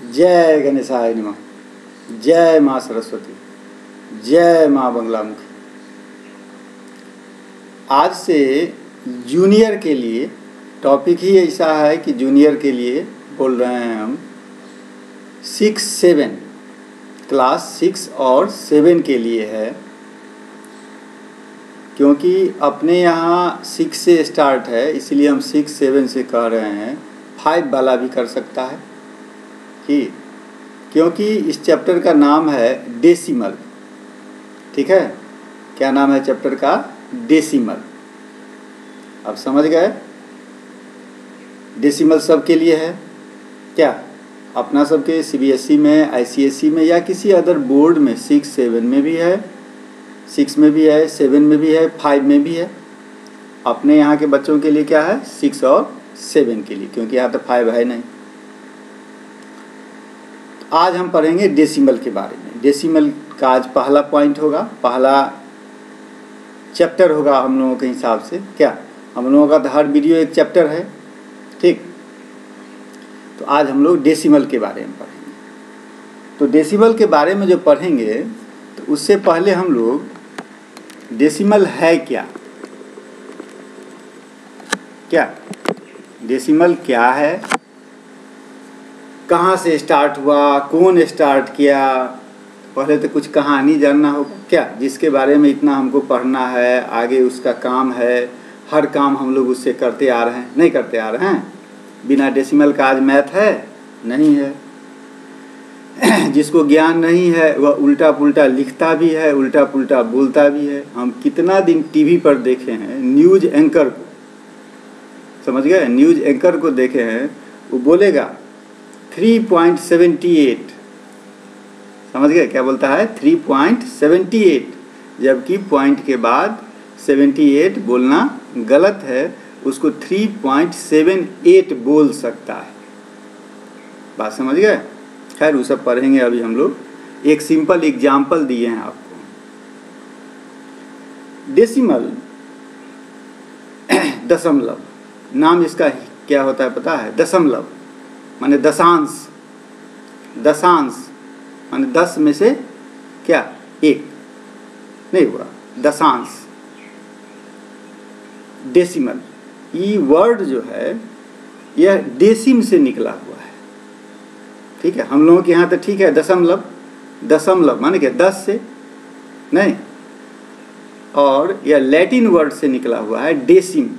जय गणेशाय नमः। जय माँ सरस्वती। जय माँ बंगलामुखी। आज से जूनियर के लिए टॉपिक ही ऐसा है कि जूनियर के लिए बोल रहे हैं हम 6-7 क्लास 6 और 7 के लिए है, क्योंकि अपने यहाँ 6 से स्टार्ट है, इसलिए हम 6-7 से कह रहे हैं। 5 वाला भी कर सकता है कि क्योंकि इस चैप्टर का नाम है डेसिमल। ठीक है, क्या नाम है चैप्टर का? डेसिमल। अब समझ गए? डेसिमल सब के लिए है क्या? अपना सबके सीबीएसई में, आईसीएसई में या किसी अदर बोर्ड में 6-7 में भी है, 6 में भी है, 7 में भी है, 5 में भी है। अपने यहाँ के बच्चों के लिए क्या है? 6 और 7 के लिए, क्योंकि यहाँ तो 5 है नहीं। आज हम पढ़ेंगे डेसिमल के बारे में। डेसिमल का आज पहला पॉइंट होगा, पहला चैप्टर होगा हम लोगों के हिसाब से। क्या हम लोगों का तो हर वीडियो एक चैप्टर है, ठीक? तो आज हम लोग डेसिमल के बारे में पढ़ेंगे। तो डेसिमल के बारे में जो पढ़ेंगे, तो उससे पहले हम लोग डेसिमल है क्या डेसिमल क्या है, कहाँ से स्टार्ट हुआ, कौन स्टार्ट किया, पहले तो कुछ कहानी जानना होगा क्या, जिसके बारे में इतना हमको पढ़ना है। आगे उसका काम है, हर काम हम लोग उससे करते आ रहे हैं, नहीं करते आ रहे हैं? बिना डेसिमल का आज मैथ है? नहीं है। जिसको ज्ञान नहीं है वह उल्टा पुल्टा लिखता भी है, उल्टा पुल्टा बोलता भी है। हम कितना दिन टीवी पर देखे हैं न्यूज़ एंकर को, समझ गए? न्यूज़ एंकर को देखे हैं, वो बोलेगा 3.78, समझ गए क्या बोलता है? 3.78, जबकि पॉइंट के बाद 78 बोलना गलत है, उसको 3.78 बोल सकता है। बात समझ गए? खैर वो सब पढ़ेंगे अभी हम लोग। एक सिंपल एग्जाम्पल दिए हैं आपको। डेसिमल दशमलव, नाम इसका क्या होता है पता है? दशमलव माने दशांश। दशांश माने 10 में से क्या 1 नहीं हुआ, दशांश। डेसिमल ये वर्ड जो है यह डेसिम से निकला हुआ है, ठीक है? हम लोगों के यहाँ तो ठीक है दशमलव, दशमलव माने क्या 10 से नहीं, और यह लैटिन वर्ड से निकला हुआ है डेसिम,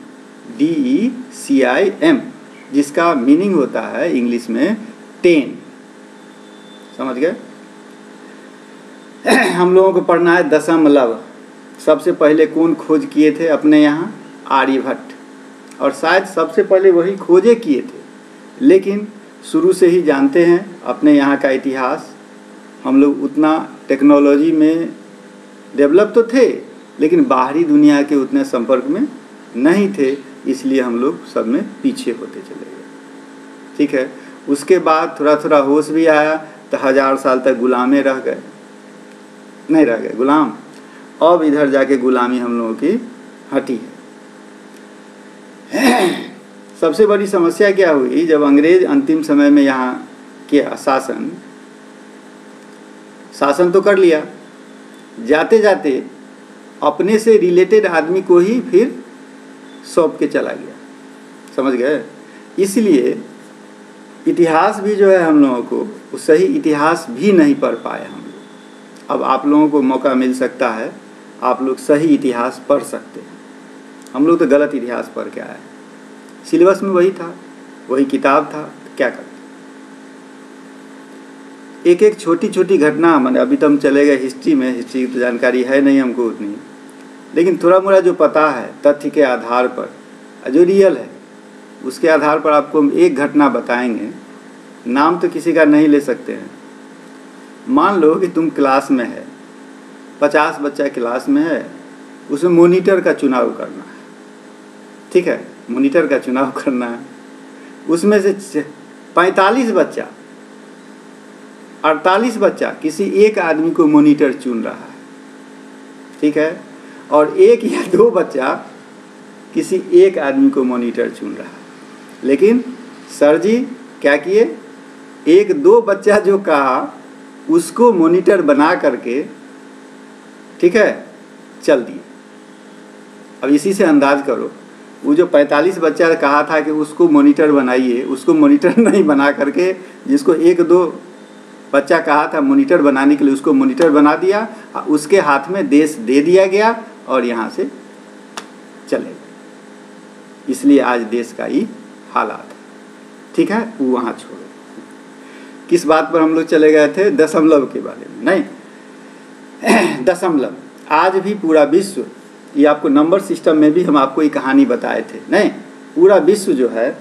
DECIM, जिसका मीनिंग होता है इंग्लिश में 10। समझ गए? हम लोगों को पढ़ना है दशमलव। सबसे पहले कौन खोज किए थे अपने यहाँ? आर्यभट्ट, और शायद सबसे पहले वही खोजे किए थे। लेकिन शुरू से ही जानते हैं अपने यहाँ का इतिहास, हम लोग उतना टेक्नोलॉजी में डेवलप तो थे, लेकिन बाहरी दुनिया के उतने संपर्क में नहीं थे, इसलिए हम लोग सब में पीछे होते चले गए। ठीक है, उसके बाद थोड़ा थोड़ा होश भी आया तो 1000 साल तक गुलामे रह गए, नहीं रह गए गुलाम। अब इधर जाके गुलामी हम लोगों की हटी है। सबसे बड़ी समस्या क्या हुई? जब अंग्रेज अंतिम समय में यहाँ किया शासन तो कर लिया, जाते जाते अपने से रिलेटेड आदमी को ही फिर सौंप के चला गया। समझ गए? इसलिए इतिहास भी जो है हम लोगों को, वो सही इतिहास भी नहीं पढ़ पाए हम लोग। अब आप लोगों को मौका मिल सकता है, आप लोग सही इतिहास पढ़ सकते हैं। हम लोग तो गलत इतिहास पढ़ के आए हैं, सिलेबस में वही था, वही किताब था, तो क्या करते? एक एक छोटी छोटी घटना, मैंने अभी तो हम चले गए हिस्ट्री में, हिस्ट्री की तो जानकारी है नहीं हमको उतनी, लेकिन थोड़ा मोड़ा जो पता है तथ्य के आधार पर, जो रियल है उसके आधार पर आपको हम एक घटना बताएंगे। नाम तो किसी का नहीं ले सकते हैं। मान लो कि तुम क्लास में है, 50 बच्चा क्लास में है, उसमें मॉनिटर का चुनाव करना है, ठीक है? मॉनिटर का चुनाव करना है, उसमें से 45 बच्चा, 48 बच्चा किसी एक आदमी को मॉनिटर चुन रहा है, ठीक है? और 1 या 2 बच्चा किसी एक आदमी को मॉनिटर चुन रहा है। लेकिन सर जी क्या किए? एक दो बच्चा जो कहा उसको मॉनिटर बना करके, ठीक है, चल दिए। अब इसी से अंदाज करो, वो जो 45 बच्चा कहा था कि उसको मॉनिटर बनाइए, उसको मॉनिटर नहीं बना करके जिसको एक दो बच्चा कहा था मॉनिटर बनाने के लिए उसको मॉनिटर बना दिया, उसके हाथ में देश दे दिया गया और यहाँ से चले गए। इसलिए आज देश का ही हालात है, ठीक है। वो वहाँ छोड़ो। किस बात पर हम लोग चले गए थे? दशमलव के बारे में। नहीं, दशमलव आज भी पूरा विश्व, ये आपको नंबर सिस्टम में भी हम आपको ये कहानी बताए थे। नहीं, पूरा विश्व जो है,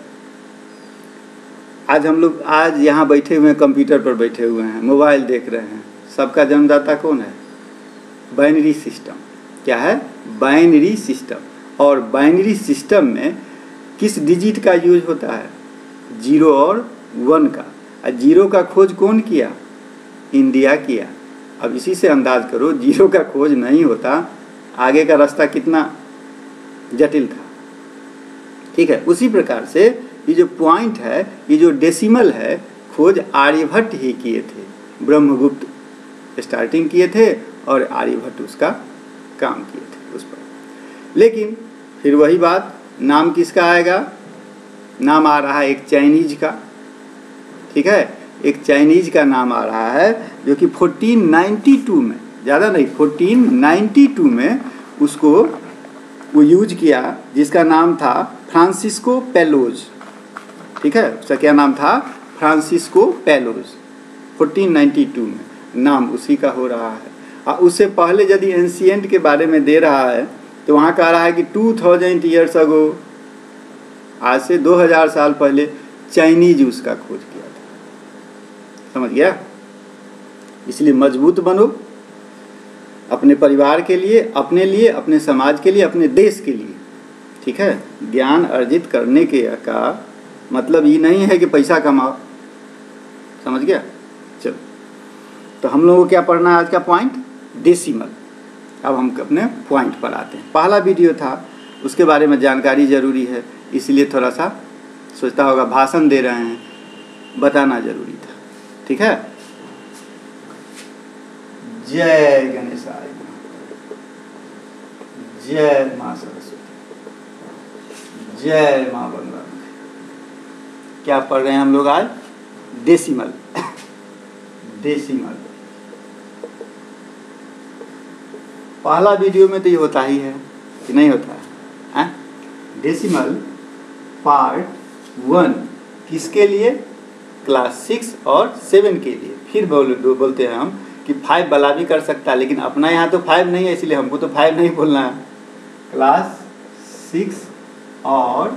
आज हम लोग आज यहाँ बैठे हुए हैं, कंप्यूटर पर बैठे हुए हैं, मोबाइल देख रहे हैं, सबका जन्मदाता कौन है? Binary system. क्या है? Binary system. और बाइनरी सिस्टम में किस डिजिट का यूज होता है? 0 और 1 का। 0 का खोज कौन किया? इंडिया किया। अब इसी से अंदाज करो, 0 का खोज नहीं होता, आगे का रास्ता कितना जटिल था, ठीक है। उसी प्रकार से ये जो पॉइंट है, ये जो डेसिमल है, खोज आर्यभट्ट ही किए थे। ब्रह्मगुप्त स्टार्टिंग किए थे और आर्यभट्ट उसका काम किए थे उस पर। लेकिन फिर वही बात, नाम किसका आएगा? नाम आ रहा है एक चाइनीज का, ठीक है। एक चाइनीज का नाम आ रहा है जो कि 1492 में, ज़्यादा नहीं, 1492 में उसको वो यूज किया, जिसका नाम था फ्रांसिस्को पेलोज, ठीक है। उसका क्या नाम था? फ्रांसिस्को पेलोज। 1492 में नाम उसी का हो रहा है। और उससे पहले यदि एंशिएंट के बारे में दे रहा है तो वहाँ कह रहा है कि 2000 ईयर्स अगो, आज से 2000 साल पहले चाइनीज उसका खोज किया था। समझ गया? इसलिए मजबूत बनो अपने परिवार के लिए, अपने समाज के लिए, अपने देश के लिए, ठीक है। ज्ञान अर्जित करने के का मतलब ये नहीं है कि पैसा कमाओ। समझ गया? चलो, तो हम लोगों को क्या पढ़ना है आज का पॉइंट? डेसिमल। अब हम अपने पॉइंट पर आते हैं। पहला वीडियो था, उसके बारे में जानकारी जरूरी है, इसलिए थोड़ा सा सोचता होगा भाषण दे रहे हैं, बताना जरूरी था, ठीक है। जय गणेशाय, जय माँ सरस्वती, जय माँ बंगा। क्या पढ़ रहे हैं हम लोग आज? डेसिमल। डेसिमल पहला वीडियो में तो ये होता ही है कि नहीं होता है? डेसिमल पार्ट 1 किसके लिए? क्लास 6 और 7 के लिए। फिर बोलते हैं हम कि 5 वाला भी कर सकता है, लेकिन अपना यहाँ तो 5 नहीं है, इसलिए हमको तो 5 नहीं बोलना है। क्लास 6 और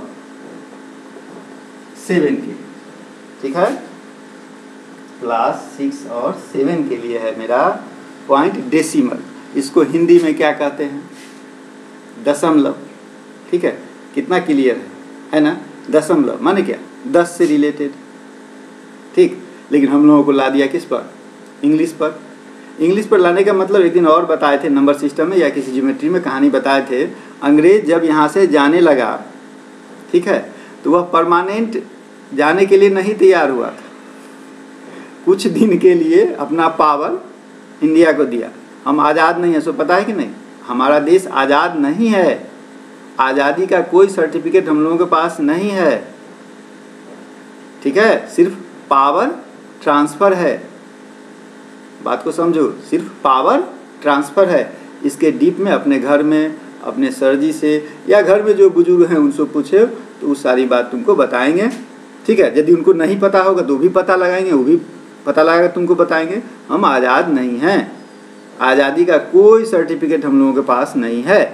7 के लिए, ठीक है। क्लास 6 और 7 के लिए है मेरा पॉइंट डेसिमल। इसको हिंदी में क्या कहते हैं? दशमलव, ठीक है। कितना क्लियर है ना? दशमलव माने क्या? 10 से रिलेटेड, ठीक। लेकिन हम लोगों को ला दिया किस पर? इंग्लिश पर। इंग्लिश पर लाने का मतलब एक दिन और बताए थे, नंबर सिस्टम में या किसी ज्योमेट्री में कहानी बताए थे। अंग्रेज जब यहाँ से जाने लगा, ठीक है, तो वह परमानेंट जाने के लिए नहीं तैयार हुआ था। कुछ दिन के लिए अपना पावर इंडिया को दिया। हम आज़ाद नहीं है, सो पता है कि नहीं? हमारा देश आज़ाद नहीं है। आज़ादी का कोई सर्टिफिकेट हम लोगों के पास नहीं है, ठीक है। सिर्फ पावर ट्रांसफ़र है। बात को समझो, सिर्फ पावर ट्रांसफ़र है। इसके डीप में अपने घर में, अपने सर जी से या घर में जो बुजुर्ग हैं उनसे पूछे तो वो सारी बात तुमको बताएंगे, ठीक है। यदि उनको नहीं पता होगा तो भी पता लगाएंगे, वो भी पता लगाकर तुमको बताएंगे। हम आज़ाद नहीं हैं। आज़ादी का कोई सर्टिफिकेट हम लोगों के पास नहीं है।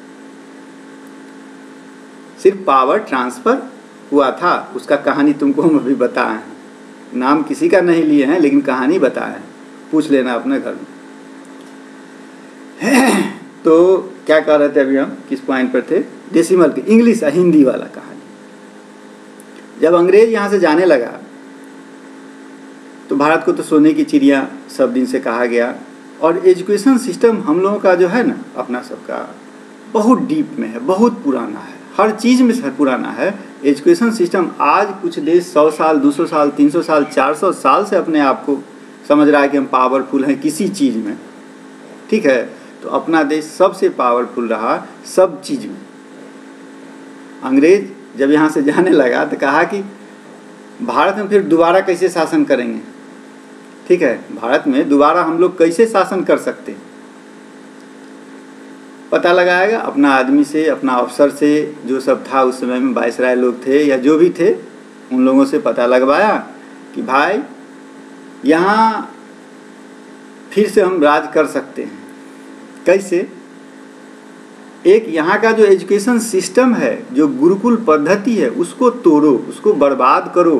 सिर्फ पावर ट्रांसफ़र हुआ था, उसका कहानी तुमको हम अभी बताए हैं। नाम किसी का नहीं लिए हैं, लेकिन कहानी बताए हैं, पूछ लेना अपने घर में। तो क्या कह रहे थे अभी हम? किस पॉइंट पर थे? डेसिमल के, इंग्लिश हिंदी वाला कहानी। जब अंग्रेज यहाँ से जाने लगा तो भारत को तो सोने की चिड़िया सब दिन से कहा गया। और एजुकेशन सिस्टम हम लोगों का जो है ना, अपना सबका बहुत डीप में है, बहुत पुराना है। हर चीज़ में पुराना है। एजुकेशन सिस्टम आज कुछ देश 100 साल, 200 साल, 300 साल, 400 साल से अपने आप को समझ रहा है कि हम पावरफुल हैं किसी चीज़ में, ठीक है। तो अपना देश सबसे पावरफुल रहा सब चीज़ में। अंग्रेज जब यहाँ से जाने लगा तो कहा कि भारत में फिर दोबारा कैसे शासन करेंगे, ठीक है, भारत में दोबारा हम लोग कैसे शासन कर सकते हैं। पता लगाएगा अपना आदमी से, अपना अफसर से, जो सब था उस समय में वायसराय लोग थे या जो भी थे, उन लोगों से पता लगवाया कि भाई यहाँ फिर से हम राज कर सकते हैं। कैसे? एक यहाँ का जो एजुकेशन सिस्टम है, जो गुरुकुल पद्धति है, उसको तोड़ो, उसको बर्बाद करो,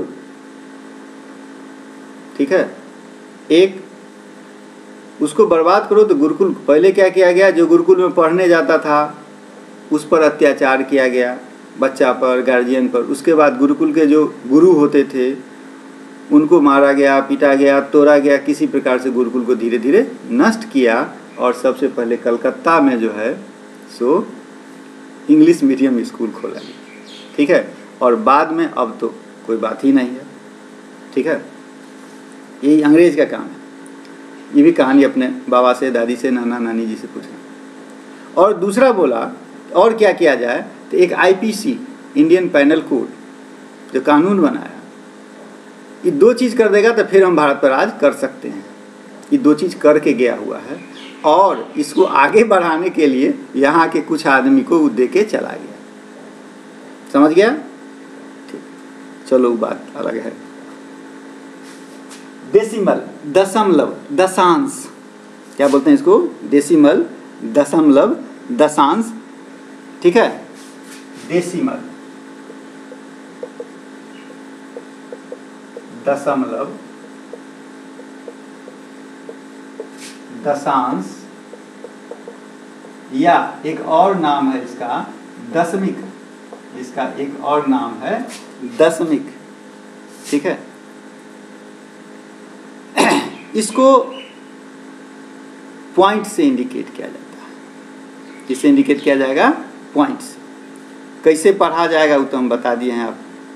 ठीक है। एक उसको बर्बाद करो तो गुरुकुल, पहले क्या किया गया, जो गुरुकुल में पढ़ने जाता था उस पर अत्याचार किया गया, बच्चा पर, गार्जियन पर। उसके बाद गुरुकुल के जो गुरु होते थे उनको मारा गया, पीटा गया, तोड़ा गया, किसी प्रकार से गुरुकुल को धीरे धीरे नष्ट किया। और सबसे पहले कलकत्ता में जो है सो इंग्लिश मीडियम स्कूल खोला गया, ठीक है। और बाद में अब तो कोई बात ही नहीं है, ठीक है। यही अंग्रेज का काम है। ये भी कहानी अपने बाबा से, दादी से, नाना नानी जी से पूछना। और दूसरा बोला और क्या किया जाए, तो एक आईपीसी, इंडियन पैनल कोड जो कानून बनाया, ये दो चीज़ कर देगा तो फिर हम भारत पर राज कर सकते हैं। ये दो चीज़ करके गया हुआ है और इसको आगे बढ़ाने के लिए यहाँ के कुछ आदमी को दे के चला गया। समझ गया? ठीक, चलो बात अलग है। डेसिमल, दशमलव, दशांश, क्या बोलते हैं इसको? डेसिमल, दशमलव, दशांश, ठीक है। डेसिमल, दशमलव, दशांश, या एक और नाम है इसका दशमिक। इसका एक और नाम है दशमिक, ठीक है। इसको पॉइंट से इंडिकेट किया जाता है। किससे इंडिकेट किया जाएगा? पॉइंट से। कैसे पढ़ा जाएगा वो तो हम बता दिए हैं। आप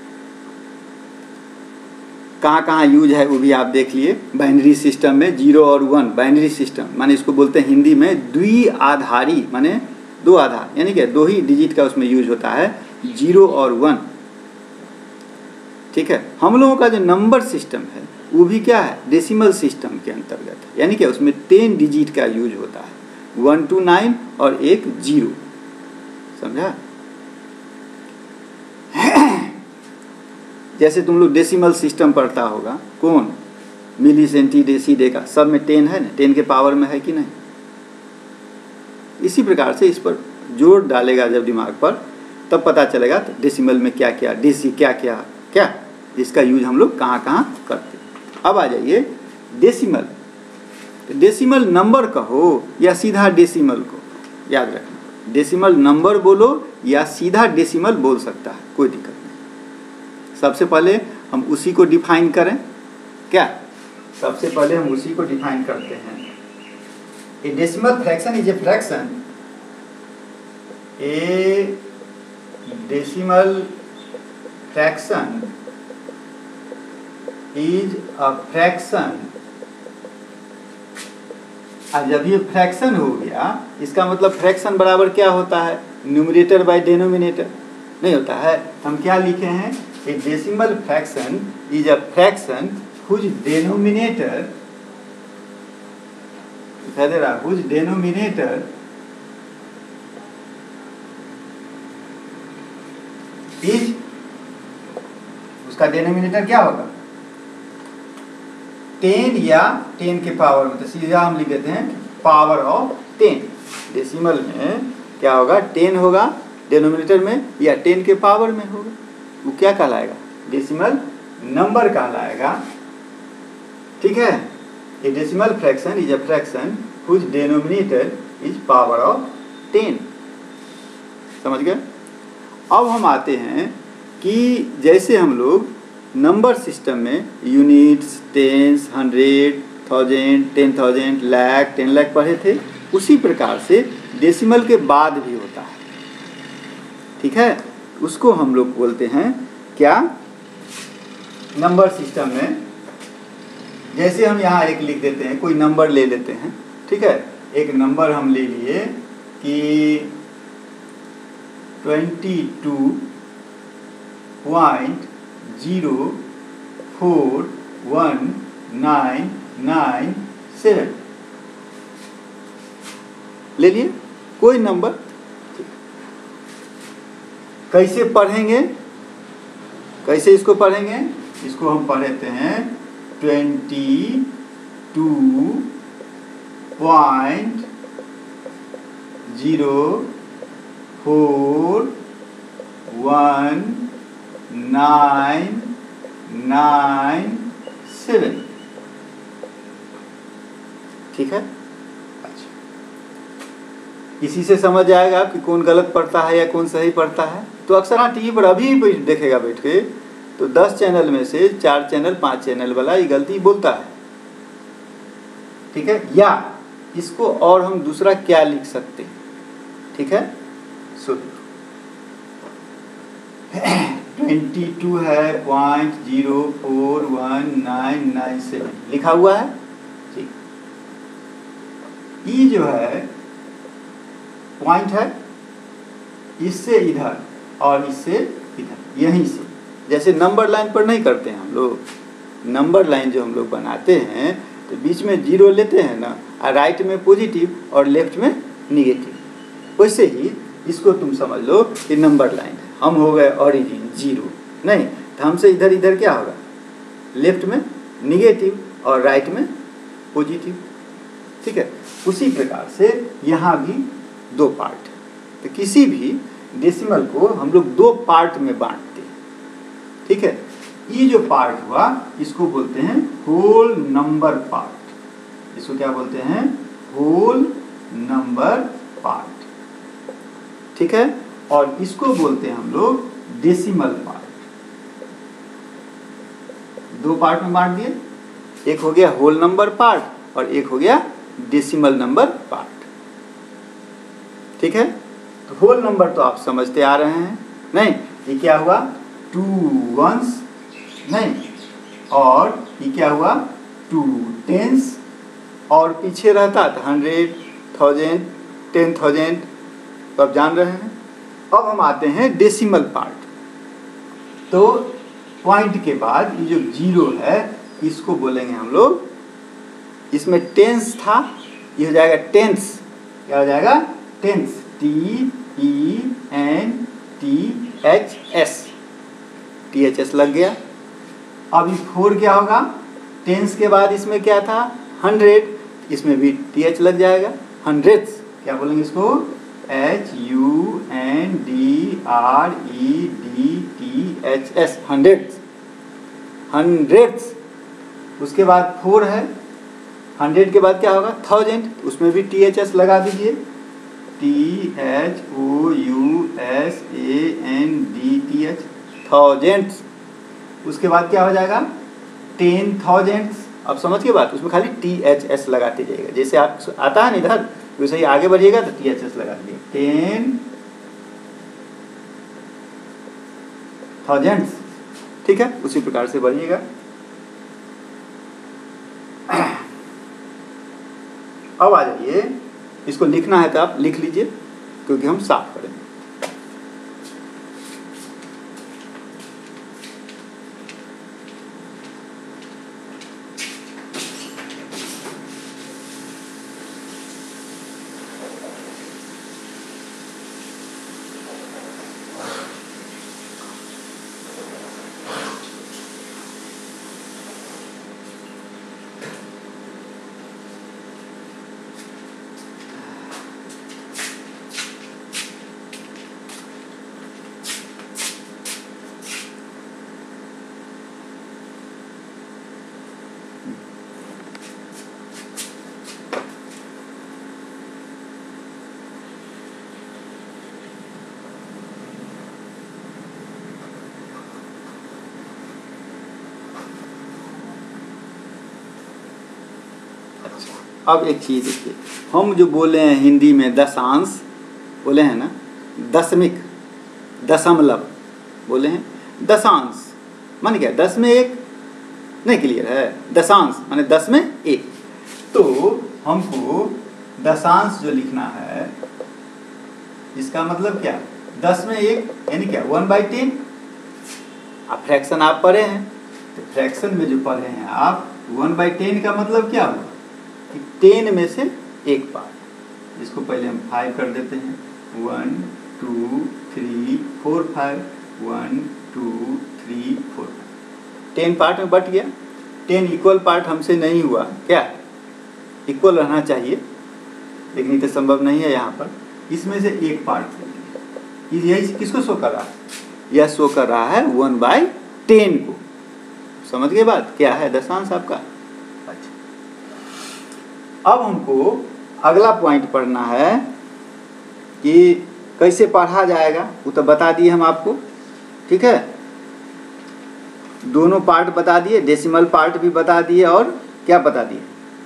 कहाँ कहाँ यूज है वो भी आप देख लिए। बाइनरी सिस्टम में 0 और 1, बाइनरी सिस्टम माने इसको बोलते हैं हिंदी में द्विआधारी, माने दो आधार, यानी कि दो ही डिजिट का उसमें यूज होता है, 0 और 1, ठीक है। हम लोगों का जो नंबर सिस्टम है वो भी क्या है? डेसिमल सिस्टम के अंतर्गत है, यानी कि उसमें 10 डिजिट का यूज होता है, 1 to 9 और एक 0, समझा? जैसे तुम लोग डेसिमल सिस्टम पढ़ता होगा, कौन? मिली, सेंटी, डेसी, डेका, सब में 10 है ना, 10 के पावर में है कि नहीं? इसी प्रकार से इस पर जोर डालेगा जब दिमाग पर, तब पता चलेगा तो डेसिमल में क्या क्या, डेसी क्या क्या क्या, इसका यूज हम लोग कहाँ कहाँ करते हैं। अब आ जाइए डेसिमल। तो डेसिमल नंबर कहो या सीधा डेसिमल को, याद रखना, डेसिमल नंबर बोलो या सीधा डेसिमल बोल सकता है, कोई दिक्कत नहीं। सबसे पहले हम उसी को डिफाइन करें, क्या? सबसे पहले हम उसी को डिफाइन करते हैं। A decimal fraction is a fraction, a decimal fraction is a fraction. अब जब ये फ्रैक्शन हो गया, इसका मतलब फ्रैक्शन बराबर क्या होता है? न्यूमरेटर बाय डिनोमिनेटर नहीं होता है। हम क्या लिखे हैं? A decimal fraction is a fraction whose denominator, दिखाई दे रहा, हुज डिनोमिनेटर इज, उसका डिनोमिनेटर क्या होगा? 10 या 10 के पावर में, तो सीधा हम लिख देते हैं पावर ऑफ 10। डेसिमल में क्या होगा? 10 होगा डिनोमिनेटर में या 10 के पावर में होगा, वो क्या कहलाएगा? डेसिमल नंबर कहलाएगा, ठीक है। A decimal fraction is a fraction whose denominator is power of 10। समझ गए? अब हम आते हैं कि जैसे हम लोग नंबर सिस्टम में यूनिट्स, टेंस, 100, 1000, 10,000, लाख, 10 लाख पढ़े थे, उसी प्रकार से डेसिमल के बाद भी होता है। ठीक है, उसको हम लोग बोलते हैं क्या, नंबर सिस्टम में। जैसे हम यहाँ एक लिख देते हैं, कोई नंबर ले लेते हैं, ठीक है, एक नंबर हम ले लिए कि 22.041997 ले लिए कोई नंबर। कैसे पढ़ेंगे, कैसे इसको पढ़ेंगे, इसको हम पढ़ते हैं 22.041997, ठीक है। अच्छा, इसी से समझ आएगा कि कौन गलत पढ़ता है या कौन सही पढ़ता है। तो अक्सर हाँ टीवी पर अभी देखेगा बैठ के, तो 10 चैनल में से 4 चैनल 5 चैनल वाला ये गलती बोलता है, ठीक है। या इसको और हम दूसरा क्या लिख सकते हैं, ठीक है, सुन 22 है 0.041997 लिखा हुआ है, ठीक। ये जो है पॉइंट है, इससे इधर और इससे इधर, यहीं से, जैसे नंबर लाइन पर नहीं करते हैं हम लोग, नंबर लाइन जो हम लोग बनाते हैं तो बीच में 0 लेते हैं ना, और राइट में पॉजिटिव और लेफ्ट में निगेटिव, वैसे ही इसको तुम समझ लो कि नंबर लाइन है। हम हो गए ओरिजिन 0, नहीं तो हमसे इधर इधर क्या होगा, लेफ्ट में निगेटिव और राइट में पॉजिटिव, ठीक है। उसी प्रकार से यहाँ भी 2 पार्ट है, तो किसी भी डेसिमल को हम लोग 2 पार्ट में बांटते हैं, ठीक है। ये जो पार्ट हुआ इसको बोलते हैं होल नंबर पार्ट, इसको क्या बोलते हैं, होल नंबर पार्ट, ठीक है। और इसको बोलते हैं हम लोग डेसिमल पार्ट। 2 पार्ट में बांट दिए, एक हो गया होल नंबर पार्ट और एक हो गया डेसिमल नंबर पार्ट, ठीक है। तो होल नंबर तो आप समझते आ रहे हैं, नहीं ये क्या हुआ 2 ones, नहीं, और ये क्या हुआ 2 tens, और पीछे रहता था 100, 1000, 10,000, तो आप जान रहे हैं। अब हम आते हैं डेसिमल पार्ट। तो पॉइंट के बाद ये जो 0 है इसको बोलेंगे हम लोग, इसमें टेंस था, ये हो जाएगा टेंस, क्या हो जाएगा टेंस, TENTHS, THS लग गया। अब ये 4 क्या होगा, टेंस के बाद इसमें क्या था 100, इसमें भी TH लग जाएगा, हंड्रेड्स, क्या बोलेंगे इसको, HUNDREDTHS, हंड्रेड्स, हंड्रेड्स। उसके बाद 4 है, 100 के बाद क्या होगा 1000, उसमें भी THS लगा दीजिए, THOUSANDTH, थाउजेंड्स। उसके बाद क्या हो जाएगा 10,000, अब समझ के बात, उसमें खाली THS लगाते जाइएगा, जैसे आप आता है ना इधर, वैसे ही आगे बढ़िएगा तो THS लगा दीजिए, 10,000, ठीक है। उसी प्रकार से बढ़िएगा। अब आ जाइए, इसको लिखना है तो आप लिख लीजिए, क्योंकि हम साफ करेंगे। अब एक चीज़ देखिए, हम जो बोले हैं हिंदी में दशांश बोले हैं ना, दशमिक, दशमलव बोले हैं, दशांश माने क्या 10 में 1, नहीं क्लियर है, दशांश माने 10 में 1। तो हमको दशांश जो लिखना है इसका मतलब क्या, 10 में 1 यानी क्या 1/10। आप फ्रैक्शन आप पढ़े हैं, तो फ्रैक्शन में जो पढ़े हैं आप 1/10 का मतलब क्या हुआ कि 10 में से 1 पार्ट, जिसको पहले हम 5 कर देते हैं, 1 2 3 4 5, 1 2 3 4 10 पार्ट में बट गया। 10 इक्वल पार्ट हमसे नहीं हुआ, क्या इक्वल रहना चाहिए, लेकिन ये तो संभव नहीं है यहाँ पर। इसमें से 1 पार्ट यही किसको शो कर रहा है, यह शो कर रहा है 1/10 को। समझ गए बात, क्या है दशांश आपका। अच्छा, अब हमको अगला पॉइंट पढ़ना है कि कैसे पढ़ा जाएगा, वो तो बता दिए हम आपको, ठीक है। दोनों पार्ट बता दिए, डेसिमल पार्ट भी बता दिए, और क्या बता दिए,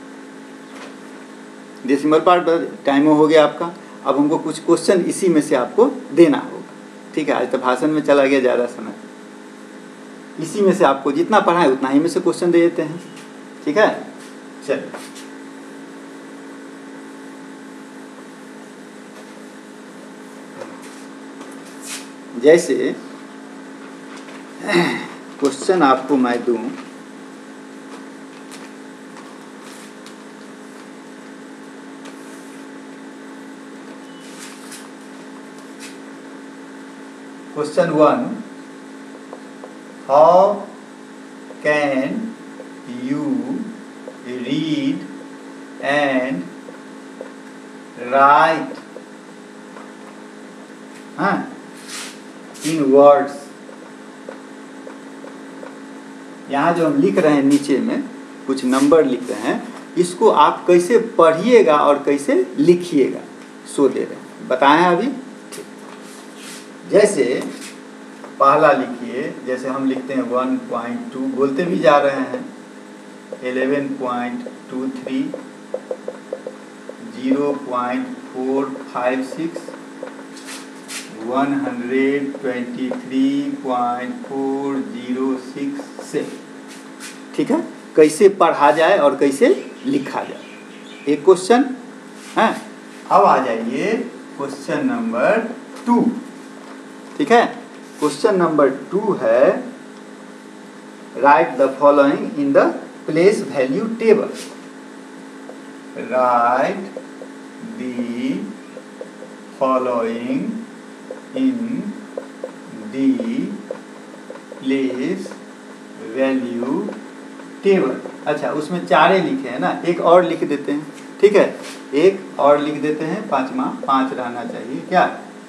डेसिमल पार्ट बता दिए। टाइम हो गया आपका। अब हमको कुछ क्वेश्चन इसी में से आपको देना होगा, ठीक है। आज तो भाषण में चला गया ज़्यादा समय, इसी में से आपको जितना पढ़ा है उतना ही में से क्वेश्चन दे देते हैं, ठीक है। चलिए, जैसे क्वेश्चन आपको मैं दूं, question 1, how can you read and write in words. यहाँ जो हम लिख रहे हैं नीचे में कुछ नंबर लिख रहे हैं, इसको आप कैसे पढ़िएगा और कैसे लिखिएगा सो दे रहे हैं, बताएं अभी। जैसे पहला लिखिए, जैसे हम लिखते हैं 1.2, बोलते भी जा रहे हैं 11.23, 0.456, 123.406 ठीक है। कैसे पढ़ा जाए और कैसे लिखा जाए, एक क्वेश्चन है। अब आ जाइए क्वेश्चन नंबर 2, ठीक है। क्वेश्चन नंबर 2 है, write the following in the place value table. Write the following in the place value table. अच्छा, उसमें 4 लिखे हैं ना, एक और लिख देते हैं, ठीक है। एक और लिख देते हैं, 5 रहना चाहिए, क्या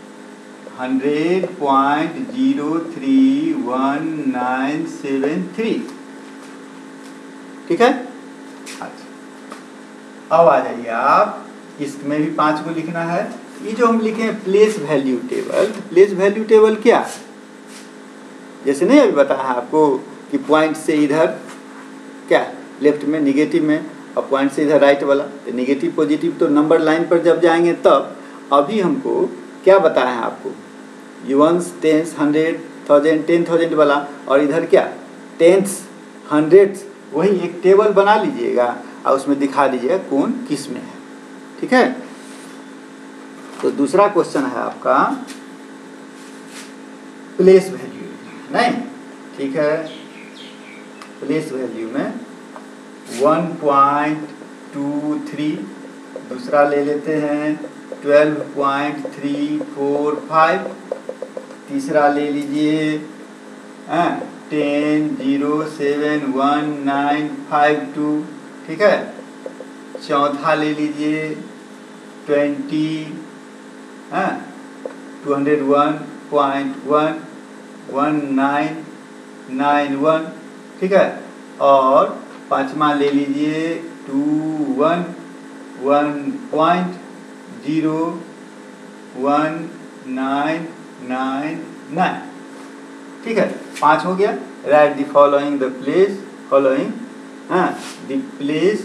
100.031973, ठीक है। अच्छा, अब आ जाइए आप, इसमें भी 5 को लिखना है। ये जो हम लिखे हैं प्लेस वैल्यू टेबल, तो प्लेस वैल्यू टेबल क्या, जैसे नहीं अभी बताया आपको कि पॉइंट से इधर क्या लेफ्ट में निगेटिव में, और पॉइंट से इधर राइट वाला, तो निगेटिव पॉजिटिव तो नंबर लाइन पर जब जाएंगे तब। अभी हमको क्या बताया है आपको, यूवंस, टेंस, 100, 1000, 10,000 वाला, और इधर क्या टेंस, हंड्रेड्स, वही एक टेबल बना लीजिएगा और उसमें दिखा दीजिएगा कौन किस में है, ठीक है। तो दूसरा क्वेश्चन है आपका प्लेस वैल्यू, नहीं ठीक है। प्लेस वैल्यू में 1.23, दूसरा ले लेते हैं 12.345, तीसरा ले लीजिए 10.071952, ठीक है। चौथा ले लीजिए 201.11991, ठीक है। और पांचवा ले लीजिए 211.01999, ठीक है। 5 हो गया। Write the following the place, following the place,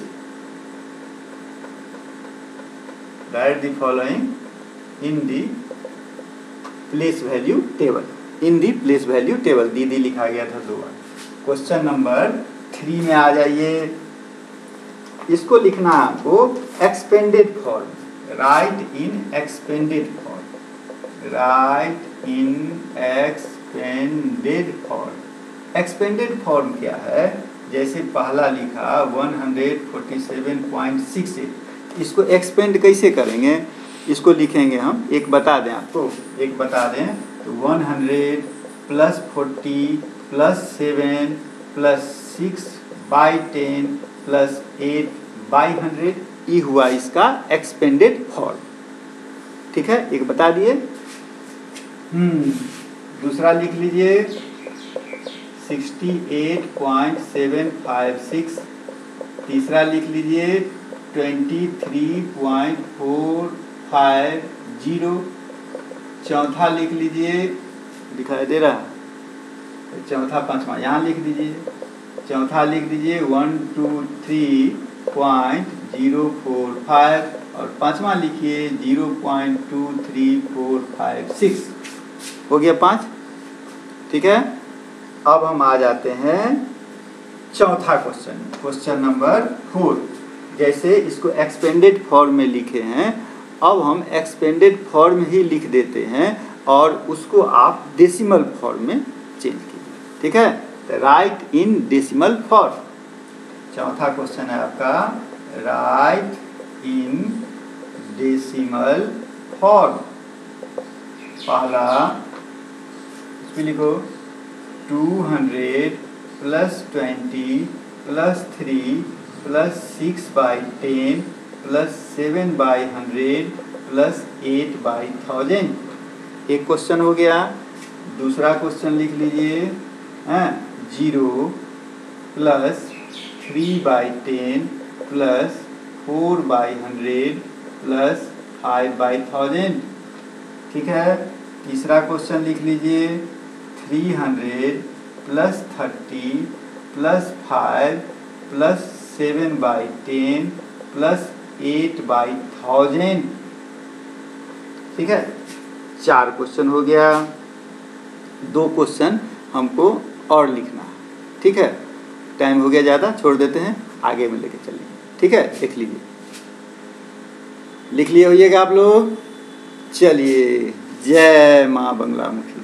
write the following in the place value table, in the place value table. दीदी लिखा गया था 2 बार। क्वेश्चन नंबर 3 में आ जाइए। इसको लिखना है आपको expanded form, write in expanded form, write in expanded form. Expanded form क्या है? जैसे पहला लिखा 147.68, इसको एक्सपेंड कैसे करेंगे? इसको लिखेंगे हम, एक बता दें आपको, एक बता दें तो 100 + 40 + 7 + 6/10 + 8/100, ये हुआ इसका एक्सपेंडेड फॉर्म। ठीक है, एक बता दिए। दूसरा लिख लीजिए 68.756। तीसरा लिख लीजिए 23.450। चौथा लिख लीजिए, दिखाई दे रहा? चौथा पांचवा यहाँ लिख दीजिए। चौथा लिख दीजिए 123.045 और पांचवा लिखिए 0.23456। हो गया 5। ठीक है, अब हम आ जाते हैं चौथा क्वेश्चन, क्वेश्चन नंबर 4। जैसे इसको एक्सपेंडेड फॉर्म में लिखे हैं, अब हम एक्सपेंडेड फॉर्म ही लिख देते हैं और उसको आप डेसिमल फॉर्म में चेंज कीजिए। ठीक है, तो राइट इन डेसिमल फॉर्म। चौथा क्वेश्चन है आपका राइट इन डेसिमल फॉर्म। पहला इसमें लिखो 200 + 20 + 3 + 6/10 + 7/100 + 8/1000। एक क्वेश्चन हो गया। दूसरा क्वेश्चन लिख लीजिए 0 + 3/10 + 4/100 + 5/1000। ठीक है, तीसरा क्वेश्चन लिख लीजिए 300 + 30 + 5 + 7/10 + 8/1000। ठीक है, 4 क्वेश्चन हो गया। 2 क्वेश्चन हमको और लिखना है। ठीक है, टाइम हो गया ज़्यादा, छोड़ देते हैं, आगे में लेके चलेंगे। ठीक है, देख लीजिए, लिख लिए होइएगा आप लोग। चलिए, जय माँ बंगला मुखी।